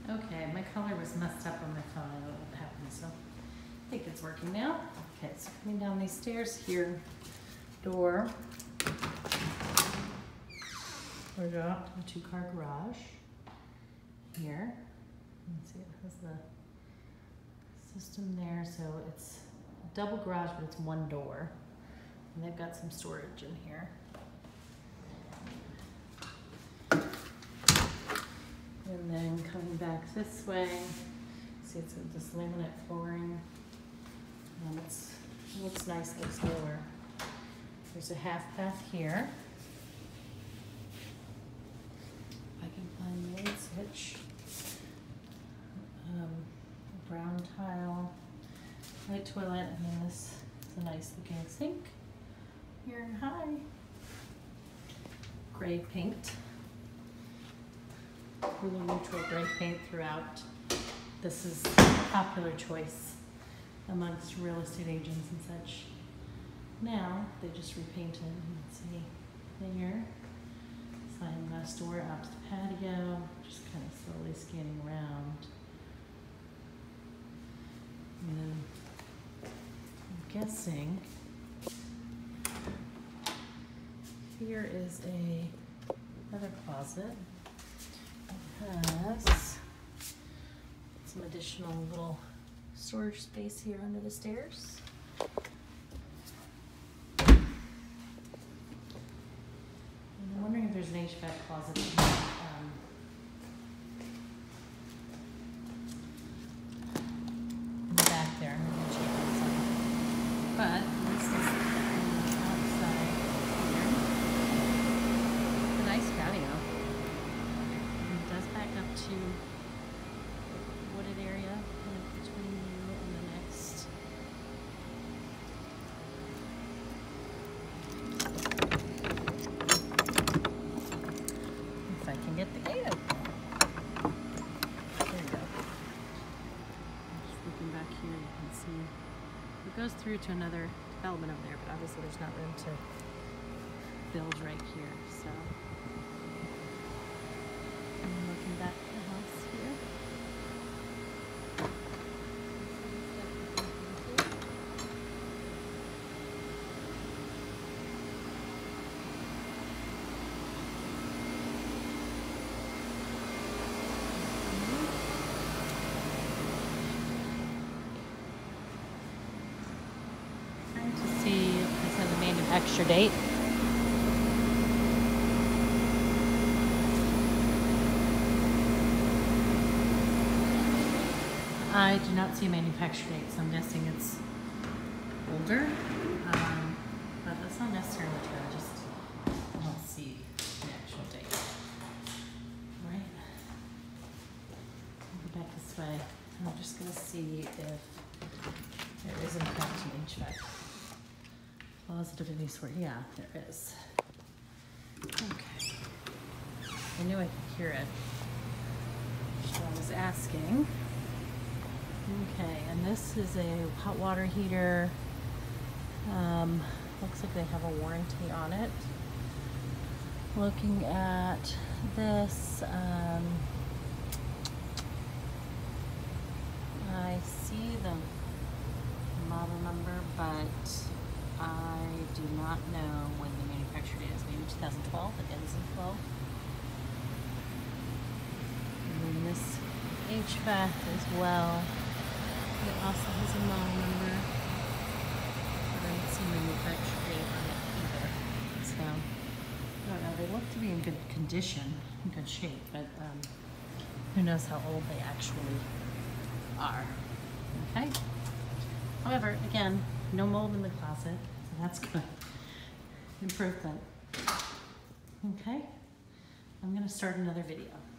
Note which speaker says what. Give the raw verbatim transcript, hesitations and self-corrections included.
Speaker 1: Okay, my color was messed up on my phone. I don't know what happened, so I think it's working now. Okay, so coming down these stairs here, door. We're going up to the two-car garage here. Let's see, it has the system there, so it's a double garage, but it's one door. And they've got some storage in here. And then coming back this way, see it's this laminate flooring. And it's, it looks nice, it looks newer. There's a half bath here. If I can find the main switch. Um, brown tile, white toilet, and then this is a nice looking sink here high. Gray paint. Really neutral gray paint throughout. This is a popular choice amongst real estate agents and such. Now they just repainted. Let's see there. Sliding glass door out to the patio. Just kind of slowly scanning around. And then I'm guessing here is a another closet. It has some additional little storage space here under the stairs. And I'm wondering if there's an H V A C closet in here. Um, in the back there. I'm going to check outside. But this is the outside here. It's a nice patio. It does back up to the wooded area kind of between you and the next. If I can get the gate open. There you go. Just looking back here, you can see it goes through to another development over there, but obviously there's not room to build right here, so. And looking back at the house here. Trying to see if this has a manufacture date. I do not see a manufacture date, so I'm guessing it's older. Um, but that's not necessarily true. I just don't see the actual date. All right. I'll go back this way. I'm just going to see if there is in fact an H V A C closet of any sort. Yeah, there is. Okay. I knew I could hear it. So I was asking. Okay, and this is a hot water heater. Um, looks like they have a warranty on it. Looking at this, um, I see the model number, but I do not know when the manufacturer date is. Maybe two thousand twelve, it ends in twelve. And then this H V A C as well. It also has a model number. I don't see manufacturer date on it either. So, I don't know. They look to be in good condition, in good shape, but um, who knows how old they actually are. Okay? However, again, no mold in the closet, so that's good. Improvement. Okay? I'm going to start another video.